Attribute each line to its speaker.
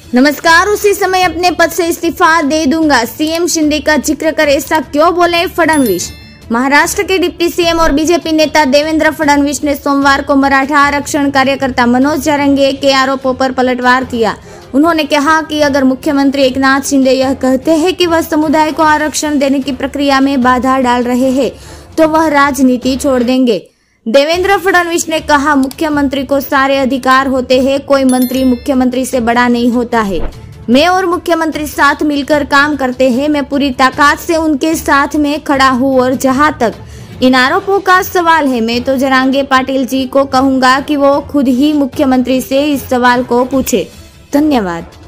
Speaker 1: नमस्कार, उसी समय अपने पद से इस्तीफा दे दूंगा, सीएम शिंदे का जिक्र कर ऐसा क्यों बोले फडणवीस। महाराष्ट्र के डिप्टी सीएम और बीजेपी नेता देवेंद्र फडणवीस ने सोमवार को मराठा आरक्षण कार्यकर्ता मनोज जरंगे के आरोपों पर पलटवार किया। उन्होंने कहा कि अगर मुख्यमंत्री एकनाथ शिंदे यह कहते हैं कि वह समुदाय को आरक्षण देने की प्रक्रिया में बाधा डाल रहे हैं तो वह राजनीति छोड़ देंगे। देवेंद्र फडणवीस ने कहा, मुख्यमंत्री को सारे अधिकार होते हैं, कोई मंत्री मुख्यमंत्री से बड़ा नहीं होता है। मैं और मुख्यमंत्री साथ मिलकर काम करते हैं, मैं पूरी ताकत से उनके साथ में खड़ा हूँ। और जहां तक इन आरोपों का सवाल है, मैं तो जरांगे पाटिल जी को कहूंगा कि वो खुद ही मुख्यमंत्री से इस सवाल को पूछे। धन्यवाद।